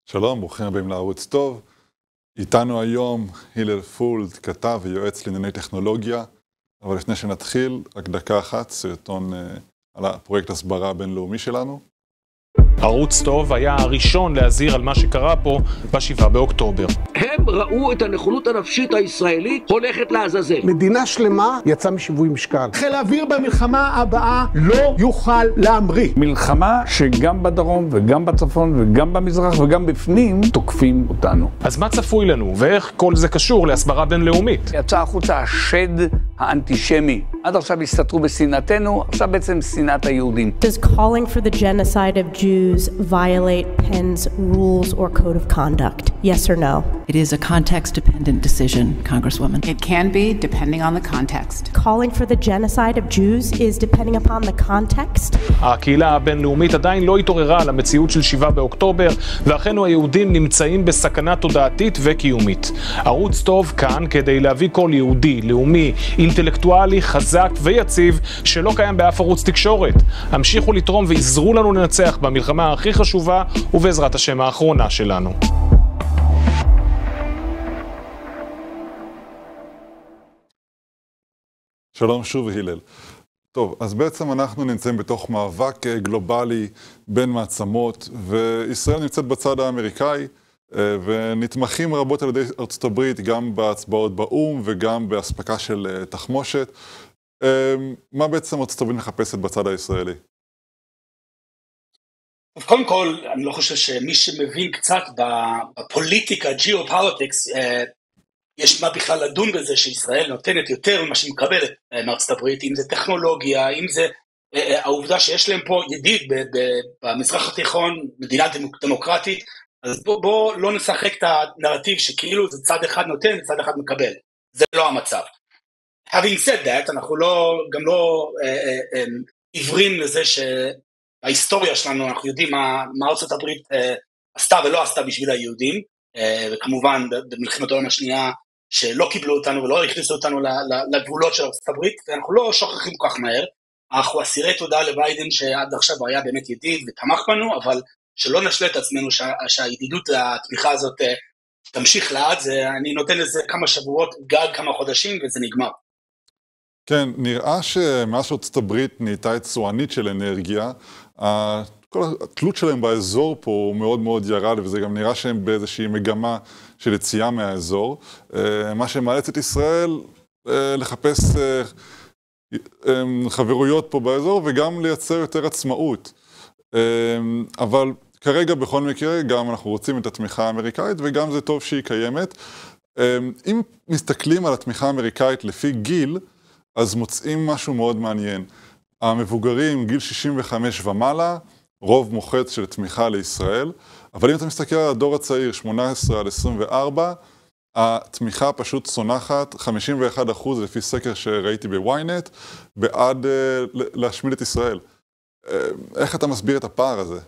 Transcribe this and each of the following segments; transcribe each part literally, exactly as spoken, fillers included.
שלום, ברוכים הבאים לערוץ טוב. איתנו היום הלל פולד, כתב ויועץ לענייני טכנולוגיה. אבל לפני שנתחיל, רק דקה אחת, סרטון uh, על הפרויקט הסברה הבינלאומי שלנו. ערוץ טוב היה הראשון להזהיר על מה שקרה פה בשבעה באוקטובר. הם ראו את הנכונות הנפשית הישראלית הולכת לעזאזל. מדינה שלמה יצאה משיווי משקל. חיל האוויר במלחמה הבאה לא יוכל להמריא. מלחמה שגם בדרום וגם בצפון וגם במזרח וגם בפנים תוקפים אותנו. אז מה צפוי לנו ואיך כל זה קשור להסברה בינלאומית? יצא החוצה השד האנטישמי. עד עכשיו הסתתרו בשנאתנו, עכשיו בעצם שנאת היהודים. Does calling for the genocide of Jews violate Penn's rules or code of conduct? Yes or no? It is a context-dependent decision, Congresswoman. It can be, depending on the context. Calling for the genocide of Jews is depending upon the context? הקהילה הבינלאומית עדיין לא התעוררה על המציאות של שבעה באוקטובר, ואחינו היהודים נמצאים בסכנה תודעתית וקיומית. ערוץ טוב כאן כדי להביא כל יהודי, לאומי, אינטלקטואלי, חזק ויציב, שלא קיים באף ערוץ תקשורת. המשיכו לתרום ויזרו לנו לנצח במלחמה הכי חשובה, ובעזרת השם האחרונה שלנו. שלום שוב הלל. טוב, אז בעצם אנחנו נמצאים בתוך מאבק גלובלי בין מעצמות, וישראל נמצאת בצד האמריקאי, ונתמכים רבות על ידי ארצות הברית, גם בהצבעות באום וגם בהספקה של תחמושת. מה בעצם ארצות הברית מחפשת בצד הישראלי? קודם כל, אני לא חושב שמי שמבין קצת בפוליטיקה, ג'יאופוליטיקס, יש מה בכלל לדון בזה שישראל נותנת יותר ממה שהיא מקבלת מארצות הברית, אם זה טכנולוגיה, אם זה העובדה שיש להם פה ידיד במזרח התיכון, מדינה דמוקרטית, אז בוא, בוא לא נשחק את הנרטיב שכאילו זה צד אחד נותן וצד אחד מקבל. זה לא המצב. Having said that, אנחנו לא, גם לא אה, אה, אה, עיוורים לזה שההיסטוריה שלנו, אנחנו יודעים מה, מה ארצות הברית אה, עשתה ולא עשתה בשביל היהודים, אה, וכמובן במלחמת העולם השנייה שלא קיבלו אותנו ולא הכניסו אותנו לגבולות של ארצות הברית, ואנחנו לא שוכחים כל כך מהר. אנחנו אסירי תודה לביידן שעד עכשיו היה באמת ידיד ותמך בנו, אבל שלא נשלה את עצמנו שה, שהידידות, התמיכה הזאת תמשיך לעד, זה, אני נותן לזה כמה שבועות, גג כמה חודשים, וזה נגמר. כן, נראה שמאז שארצות הברית נהייתה יצואנית של אנרגיה, כל התלות שלהם באזור פה הוא מאוד מאוד ירד, וזה גם נראה שהם באיזושהי מגמה של יציאה מהאזור, מה שמאלץ את ישראל לחפש חברויות פה באזור, וגם לייצר יותר עצמאות. אבל כרגע בכל מקרה גם אנחנו רוצים את התמיכה האמריקאית, וגם זה טוב שהיא קיימת. אם מסתכלים על התמיכה האמריקאית לפי גיל, אז מוצאים משהו מאוד מעניין. המבוגרים, גיל שישים וחמש ומעלה, רוב מוחץ של תמיכה לישראל, אבל אם אתה מסתכל על הדור הצעיר, שמונה עשרה עד עשרים וארבע, התמיכה פשוט צונחת, חמישים ואחד אחוז לפי סקר שראיתי בוויינט, בעד להשמיד את ישראל. איך אתה מסביר את הפער הזה?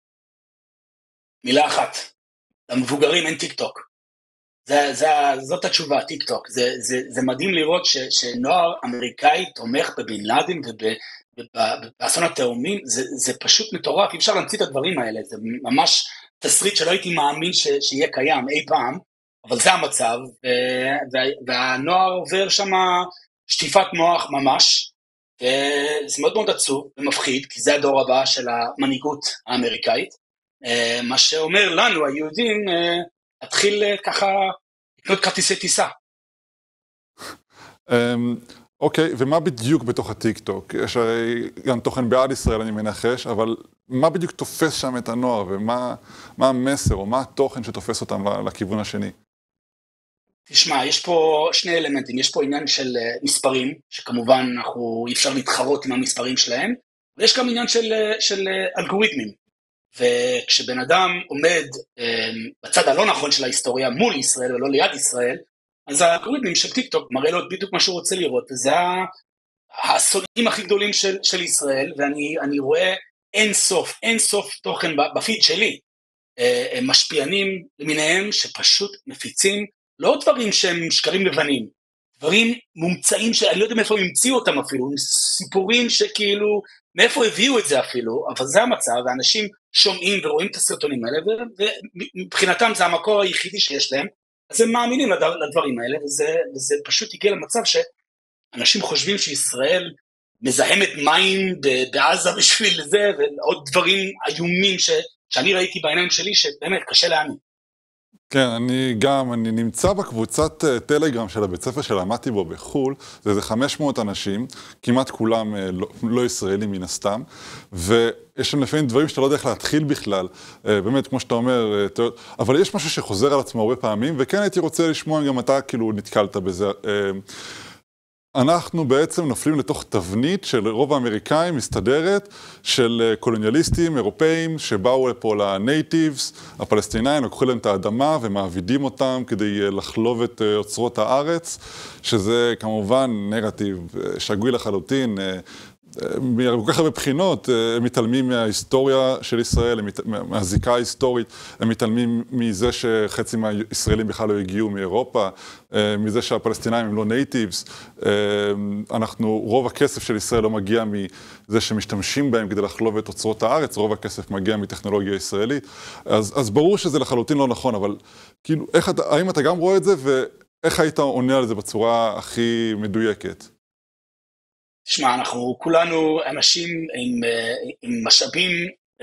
מילה אחת, למבוגרים אין טיק טוק. זה, זה, זאת התשובה, טיק טוק. זה, זה, זה מדהים לראות ש, שנוער אמריקאי תומך בבין לאדן ובאסון התאומים, זה, זה פשוט מטורף, אי אפשר להמציא את הדברים האלה, זה ממש תסריט שלא הייתי מאמין ש, שיהיה קיים אי פעם, אבל זה המצב, וה, והנוער עובר שם שטיפת מוח ממש, וזה מאוד מאוד עצוב ומפחיד, כי זה הדור הבא של המנהיגות האמריקאית, מה שאומר לנו, היהודים, התחיל ככה לקנות כרטיסי טיסה. אוקיי, ומה בדיוק בתוך הטיק טוק? יש הרי גם תוכן בעד ישראל, אני מנחש, אבל מה בדיוק תופס שם את הנוער, ומה המסר, או מה התוכן שתופס אותם לכיוון השני? תשמע, יש פה שני אלמנטים, יש פה עניין של מספרים, שכמובן אנחנו אי אפשר להתחרות עם המספרים שלהם, ויש גם עניין של, של אלגוריתמים. וכשבן אדם עומד בצד הלא נכון של ההיסטוריה מול ישראל ולא ליד ישראל, אז האלגוריתמים של טיק טוק מראה לו בדיוק מה שהוא רוצה לראות, וזה הסודיים הכי גדולים של, של ישראל, ואני אני רואה אין סוף, אין סוף תוכן בפיד שלי, משפיענים למיניהם שפשוט מפיצים לא דברים שהם שקרים לבנים, דברים מומצאים שאני לא יודע מאיפה הם המציאו אותם אפילו, סיפורים שכאילו, מאיפה הביאו את זה אפילו, אבל זה המצב, ואנשים שומעים ורואים את הסרטונים האלה, ומבחינתם זה המקור היחידי שיש להם, אז הם מאמינים לדברים האלה, וזה, וזה פשוט הגיע למצב שאנשים חושבים שישראל מזהמת מים בעזה בשביל זה, ועוד דברים איומים ש, שאני ראיתי בעיניים שלי, שבאמת קשה להאמין. כן, אני גם, אני נמצא בקבוצת טלגרם של הבית ספר שלמדתי בו בחול, זה איזה חמש מאות אנשים, כמעט כולם לא, לא ישראלים מן הסתם, ויש שם לפעמים דברים שאתה לא יודע איך להתחיל בכלל, באמת, כמו שאתה אומר, אבל יש משהו שחוזר על עצמו הרבה פעמים, וכן הייתי רוצה לשמוע גם אתה כאילו נתקלת בזה. אנחנו בעצם נופלים לתוך תבנית של רוב האמריקאים מסתדרת של קולוניאליסטים אירופאים שבאו לפה לנייטיבס, הפלסטינאים, לקחו להם את האדמה ומעבידים אותם כדי לחלוב את אוצרות הארץ, שזה כמובן נרטיב שגוי לחלוטין, כל כך הרבה בחינות, הם מתעלמים מההיסטוריה של ישראל, מהזיקה ההיסטורית, הם מתעלמים מזה שחצי מהישראלים בכלל לא הגיעו מאירופה, מזה שהפלסטינאים הם לא נייטיבס, אנחנו, רוב הכסף של ישראל לא מגיע מזה שמשתמשים בהם כדי לחלוב את אוצרות הארץ, רוב הכסף מגיע מטכנולוגיה ישראלית, אז, אז ברור שזה לחלוטין לא נכון, אבל כאילו, איך, האם אתה גם רואה את זה, ואיך היית עונה על זה בצורה הכי מדויקת? תשמע, אנחנו כולנו אנשים עם, עם משאבים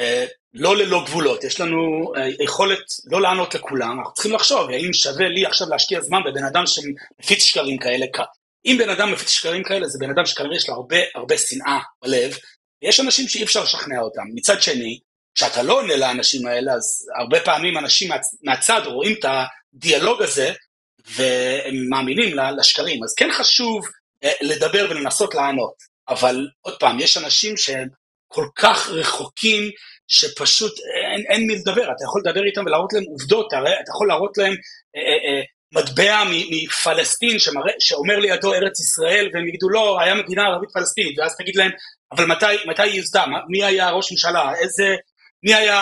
לא ללא גבולות, יש לנו יכולת לא לענות לכולם, אנחנו צריכים לחשוב, האם שווה לי עכשיו להשקיע זמן בבן אדם שמפיץ שקרים כאלה, אם בן אדם מפיץ שקרים כאלה, זה בן אדם שכנראה יש לו הרבה, הרבה שנאה בלב, ויש אנשים שאי אפשר לשכנע אותם. מצד שני, כשאתה לא עונה לאנשים האלה, אז הרבה פעמים אנשים מהצד רואים את הדיאלוג הזה, והם מאמינים לשקרים, אז כן חשוב לדבר ולנסות לענות, אבל עוד פעם, יש אנשים שהם כל כך רחוקים, שפשוט אין, אין מי לדבר, אתה יכול לדבר איתם ולהראות להם עובדות, אתה יכול להראות להם אה, אה, מטבע מפלסטין, שמרא, שאומר לידו ארץ ישראל, והם יגידו לא, היה מדינה ערבית פלסטינית, ואז תגיד להם, אבל מתי, מתי היא יוסדה, מי היה ראש ממשלה, איזה, מי היה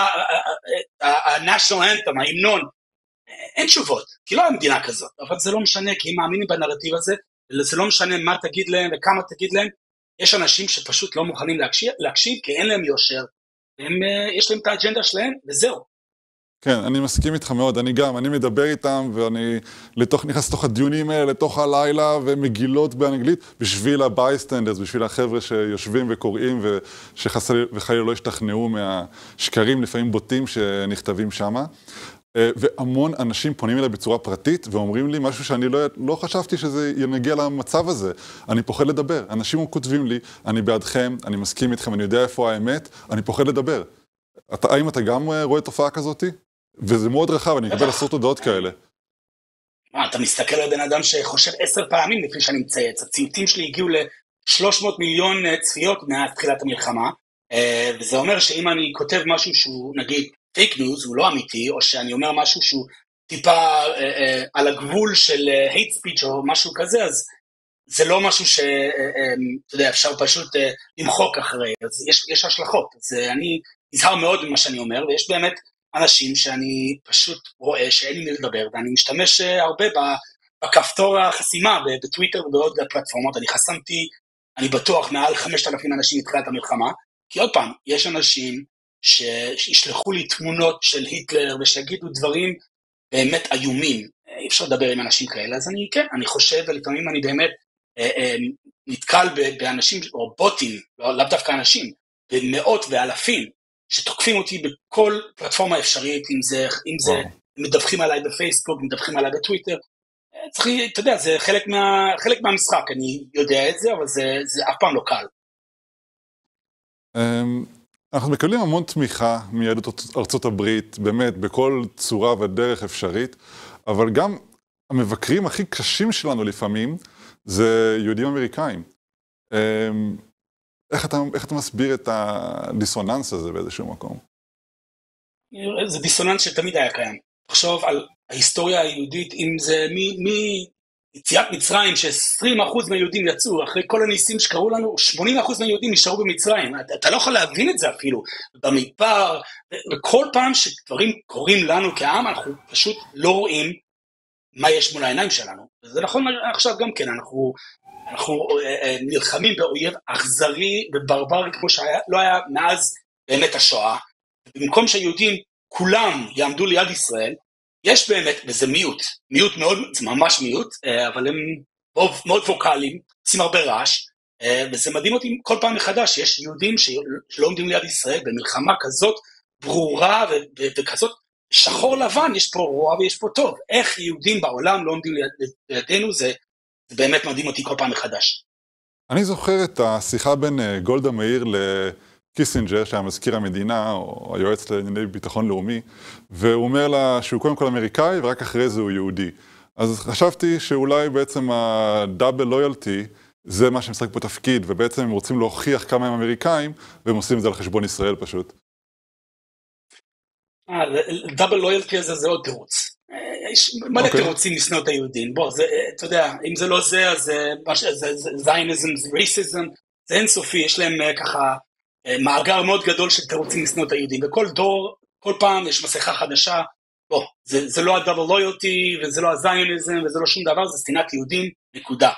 ה-national anthem, ההמנון, אין תשובות, כי לא היה מדינה כזאת, אבל זה לא משנה, כי הם מאמינים בנרטיב הזה, זה לא משנה מה תגיד להם וכמה תגיד להם, יש אנשים שפשוט לא מוכנים להקשיב, להקשיב כי אין להם יושר, הם, יש להם את האג'נדה שלהם, וזהו. כן, אני מסכים איתך מאוד, אני גם, אני מדבר איתם, ואני לתוך, נכנס לתוך הדיונים האלה, לתוך הלילה, ומגילות באנגלית, בשביל הבייסטנדרס, בשביל החבר'ה שיושבים וקוראים, וחלילה לא השתכנעו מהשקרים, לפעמים בוטים שנכתבים שמה. והמון אנשים פונים אליי בצורה פרטית, ואומרים לי משהו שאני לא, לא חשבתי שזה ינגיע למצב הזה. אני פוחד לדבר. אנשים כותבים לי, אני בעדכם, אני מסכים איתכם, אני יודע איפה האמת, אני פוחד לדבר. אתה, האם אתה גם רואה תופעה כזאת? וזה מאוד רחב, אני אקבל עשרות הודעות כאלה. מה, אתה מסתכל על בן אדם שחושב עשר פעמים לפני שאני מצייץ. הציוצים שלי הגיעו ל-שלוש מאות מיליון צפיות מאז תחילת המלחמה, וזה אומר שאם אני כותב משהו שהוא, נגיד, פייק ניוז, הוא לא אמיתי, או שאני אומר משהו שהוא טיפה אה, אה, על הגבול של אה, hate speech או משהו כזה, אז זה לא משהו ש, אה, אה, אתה יודע, אפשר פשוט אה, למחוק אחרי, אז יש, יש השלכות, אז אה, אני נזהר מאוד ממה שאני אומר, ויש באמת אנשים שאני פשוט רואה שאין לי מי לדבר, ואני משתמש אה, הרבה בכפתור החסימה, בטוויטר ובעוד פלטפורמות, אני חסמתי, אני בטוח, מעל חמשת אלפים אנשים מתחילת המלחמה, כי עוד פעם, יש אנשים שישלחו לי תמונות של היטלר, ושיגידו דברים באמת איומים, אי אפשר לדבר עם אנשים כאלה, אז אני, כן, אני חושב, ולפעמים אני באמת אה, אה, נתקל באנשים, או בוטים, לא, לאו דווקא אנשים, במאות ואלפים, שתוקפים אותי בכל פלטפורמה אפשרית, אם זה, אם זה, מדווחים עליי בפייסבוק, מדווחים עליי בטוויטר, צריך, אתה יודע, זה חלק, מה, חלק מהמשחק, אני יודע את זה, אבל זה, זה אף פעם לא קל. אנחנו מקבלים המון תמיכה מיהדות ארצות הברית, באמת, בכל צורה ודרך אפשרית, אבל גם המבקרים הכי קשים שלנו לפעמים, זה יהודים אמריקאים. איך אתה, איך אתה מסביר את הדיסוננס הזה באיזשהו מקום? זה דיסוננס שתמיד היה קיים. תחשוב על ההיסטוריה היהודית, אם זה מי, מי יציאת מצרים, ש-עשרים אחוז מהיהודים יצאו, אחרי כל הניסים שקראו לנו, שמונים אחוז מהיהודים נשארו במצרים. אתה, אתה לא יכול להבין את זה אפילו, במדבר, וכל פעם שדברים קורים לנו כעם, אנחנו פשוט לא רואים מה יש מול העיניים שלנו. זה נכון עכשיו גם כן, אנחנו, אנחנו נלחמים באויב אכזרי וברברי כמו שלא היה מאז באמת השואה, במקום שהיהודים כולם יעמדו ליד ישראל, יש באמת, וזה מיעוט, מיעוט מאוד, זה ממש מיעוט, אבל הם מאוד ווקליים, עושים הרבה רעש, וזה מדהים אותי כל פעם מחדש, יש יהודים שלא עומדים ליד ישראל במלחמה כזאת ברורה וכזאת שחור לבן, יש פה רוע ויש פה טוב, איך יהודים בעולם לא עומדים לידינו, זה, זה באמת מדהים אותי כל פעם מחדש. אני זוכר את השיחה בין גולדה מאיר לקיסינג'ר, שהיה מזכיר המדינה, או היועץ לענייני ביטחון לאומי, והוא אומר לה שהוא קודם כל אמריקאי, ורק אחרי זה הוא יהודי. אז חשבתי שאולי בעצם הדאבל לויאלטי, זה מה שמשחק פה תפקיד, ובעצם הם רוצים להוכיח כמה הם אמריקאים, והם עושים את זה על חשבון ישראל פשוט. דאבל לויאלטי הזה זה עוד תירוץ. יש מלא תירוצים לשנוא את היהודים. בוא, אתה יודע, אם זה לא זה, אז זה זייניזם, זה רייסיזם, זה אינסופי, יש להם ככה מאגר מאוד גדול של תירוצים לשנוא את היהודים, וכל דור, כל פעם יש מסכה חדשה, בוא, זה לא הדאבל לויאלטי, וזה לא הזייניזם, וזה לא שום דבר, זה שנאת יהודים, נקודה.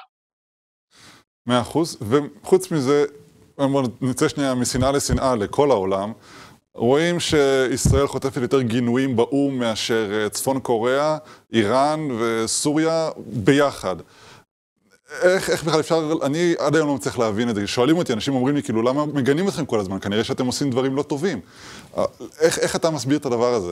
מאה אחוז, וחוץ מזה, נצא שנייה משנאה לשנאה לכל העולם, רואים שישראל חוטפת יותר גינויים באום מאשר צפון קוריאה, איראן וסוריה ביחד. איך, איך בכלל אפשר, אני עד היום לא מצליח להבין את זה, שואלים אותי, אנשים אומרים לי, כאילו, למה מגנים אתכם כל הזמן? כנראה שאתם עושים דברים לא טובים. איך, איך אתה מסביר את הדבר הזה?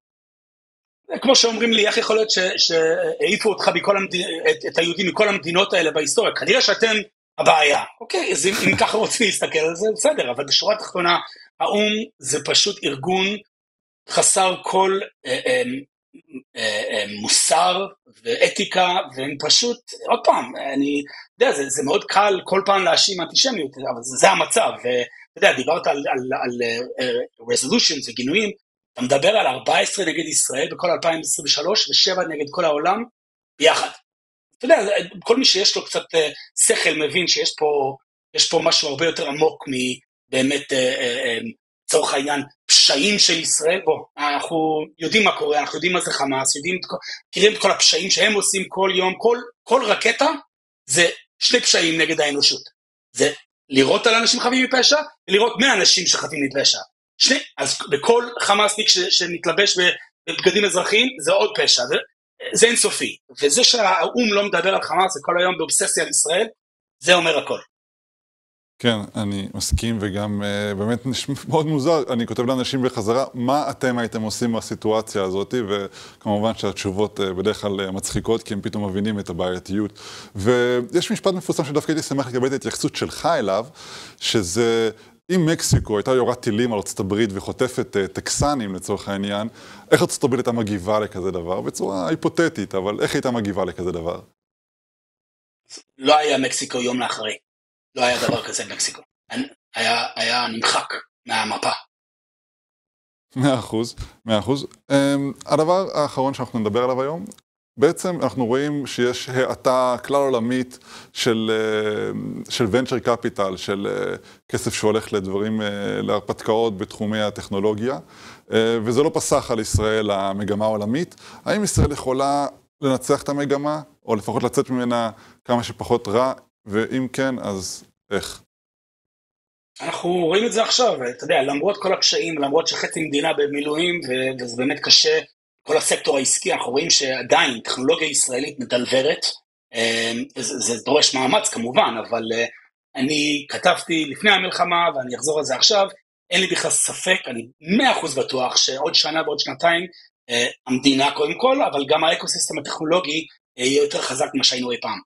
כמו שאומרים לי, איך יכול להיות שהעיפו אותך בכל המדינות, את היהודים מכל המדינות האלה בהיסטוריה? כנראה שאתם הבעיה. אוקיי, אז אם, אם ככה רוצים להסתכל על זה, בסדר, אבל בשורה התחתונה, האום זה פשוט ארגון חסר כל אה, אה, אה, אה, מוסר ואתיקה, והם פשוט, עוד פעם, אני יודע, זה, זה מאוד קל כל פעם להאשים אנטישמיות, אבל זה, זה המצב, ואתה יודע, דיברת על, על, על uh, resolutions וגינויים, אתה מדבר על ארבע עשרה נגד ישראל בכל אלפיים עשרים ושלוש, ושבע נגד כל העולם ביחד. אתה יודע, כל מי שיש לו קצת uh, שכל מבין שיש פה, יש פה משהו הרבה יותר עמוק מבאמת, uh, uh, uh, צורך העניין, פשעים של ישראל. בוא, אנחנו יודעים מה קורה, אנחנו יודעים מה זה חמאס, יודעים, מכירים את כל הפשעים שהם עושים כל יום, כל, כל רקטה זה שני פשעים נגד האנושות. זה לראות על אנשים חפים מפשע, ולראות מאה אנשים שחפים מפשע. שני, אז בכל חמאסניק ש, שמתלבש בבגדים אזרחיים, זה עוד פשע, זה, זה אינסופי. וזה שהאום לא מדבר על חמאס, זה כל היום באובססיה על ישראל, זה אומר הכל. כן, אני מסכים, וגם uh, באמת מאוד מוזר, אני כותב לאנשים בחזרה, מה אתם הייתם עושים בסיטואציה הזאת, וכמובן שהתשובות uh, בדרך כלל uh, מצחיקות, כי הם פתאום מבינים את הבעייתיות. ויש משפט מפורסם שדווקא הייתי שמח לקבל את ההתייחסות שלך אליו, שזה, אם מקסיקו הייתה יורת טילים על ארצות הברית וחוטפת uh, טקסנים לצורך העניין, איך ארצות הברית הייתה מגיבה לכזה דבר? בצורה היפותטית, אבל איך הייתה מגיבה לכזה דבר? לא היה מקסיקו יום לאחרי. לא היה דבר כזה במקסיקו. היה, היה נמחק מהמפה. מאה אחוז, מאה אחוז. הדבר האחרון שאנחנו נדבר עליו היום, בעצם אנחנו רואים שיש האטה כלל עולמית של, של venture capital, של כסף שהולך לדברים, להרפתקאות בתחומי הטכנולוגיה, וזה לא פסח על ישראל המגמה העולמית. האם ישראל יכולה לנצח את המגמה, או לפחות לצאת ממנה כמה שפחות רע, ואם כן, אז איך? אנחנו רואים את זה עכשיו, אתה יודע, למרות כל הקשיים, למרות שחצי מדינה במילואים, וזה באמת קשה, כל הסקטור העסקי, אנחנו רואים שעדיין טכנולוגיה ישראלית מדלברת, זה, זה דורש מאמץ כמובן, אבל אני כתבתי לפני המלחמה, ואני אחזור על זה עכשיו, אין לי בכלל ספק, אני מאה אחוז בטוח, שעוד שנה ועוד שנתיים, המדינה קודם כל, אבל גם האקוסיסטם הטכנולוגי יהיה יותר חזק ממה שהיינו אי פעם.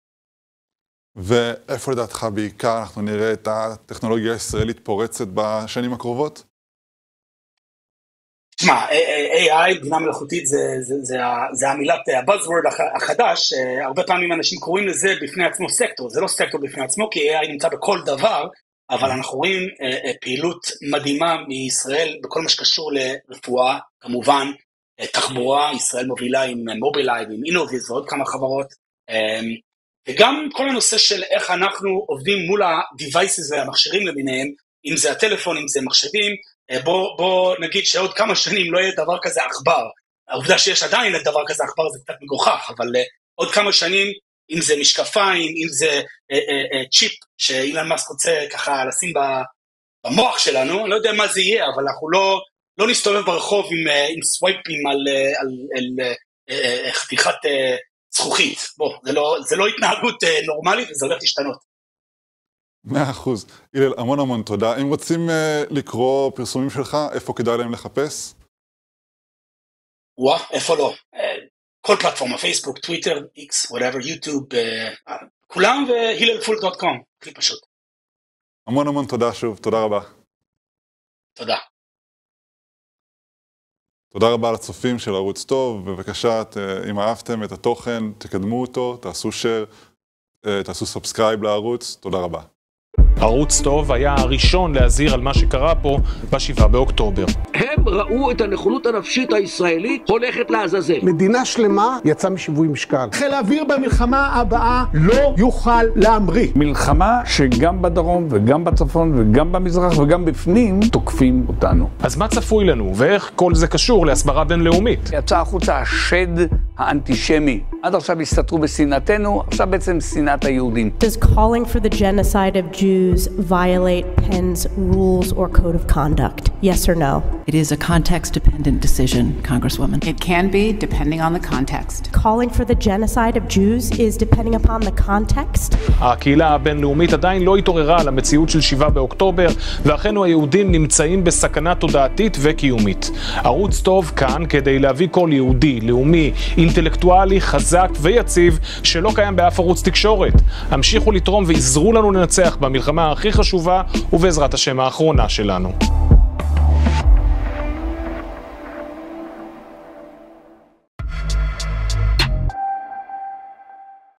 ואיפה לדעתך בעיקר אנחנו נראה את הטכנולוגיה הישראלית פורצת בשנים הקרובות? תשמע, איי איי, בינה מלאכותית, זה, זה, זה, זה המילת הבאזוורד החדש, הרבה פעמים אנשים קוראים לזה בפני עצמו סקטור, זה לא סקטור בפני עצמו, כי איי איי נמצא בכל דבר, אבל אנחנו רואים פעילות מדהימה מישראל, בכל מה שקשור לרפואה, כמובן, תחבורה, ישראל מובילה עם מובילאיי ועם אינוביז ועוד כמה חברות, וגם כל הנושא של איך אנחנו עובדים מול ה-devices והמכשירים למיניהם, אם זה הטלפון, אם זה מחשבים, בוא, בוא נגיד שעוד כמה שנים לא יהיה דבר כזה עכבר. העובדה שיש עדיין דבר כזה עכבר זה קצת מגוחך, אבל עוד כמה שנים אם זה משקפיים, אם זה אה, אה, אה, צ'יפ שאילן מאסק רוצה ככה לשים במוח שלנו, אני לא יודע מה זה יהיה, אבל אנחנו לא, לא נסתובב ברחוב עם, עם סווייפים על, על, על, על חתיכת זכוכית. בוא, זה לא, זה לא התנהגות נורמלית וזה הולך להשתנות. מאה אחוז. הלל, המון המון תודה. אם רוצים לקרוא פרסומים שלך, איפה כדאי להם לחפש? וואה, איפה לא? כל פלטפורמה, פייסבוק, טוויטר, איקס, whatever, יוטיוב, כולם והילל פולק דוט קום, הכי פשוט. המון המון תודה שוב, תודה רבה. תודה. תודה רבה לצופים של ערוץ טוב, בבקשה, אם אהבתם את התוכן, תקדמו אותו, תעשו share, תעשו סאבסקרייב לערוץ, תודה רבה. ערוץ טוב היה הראשון להזהיר על מה שקרה פה בשבעה באוקטובר. הם ראו את הנכונות הנפשית הישראלית הולכת לעזאזל. מדינה שלמה יצאה משיווי משקל. חיל האוויר במלחמה הבאה לא יוכל להמריא. מלחמה שגם בדרום וגם בצפון וגם במזרח וגם בפנים תוקפים אותנו. אז מה צפוי לנו ואיך כל זה קשור להסברה בינלאומית? יצא החוצה השד האנטישמי. עד עכשיו הסתתרו בסינתנו, עכשיו בעצם סינת היהודים. Does calling for the genocide of Jews violate Penn's rules or code of conduct? Yes or no? It is a context-dependent decision, Congresswoman. It can be, depending on the context. Calling for the genocide of Jews is depending upon the context? הקהילה הבינלאומית עדיין לא התעוררה על המציאות של שבעה באוקטובר, ואחינו היהודים נמצאים בסכנה תודעתית וקיומית. ערוץ טוב כאן כדי להביא כל יהודי, לאומי, אינטלקטואלי, חזק ויציב, שלא קיים באף ערוץ תקשורת. המשיכו לתרום ועזרו לנו לנצח במלחמה הכי חשובה, ובעזרת השם האחרונה שלנו.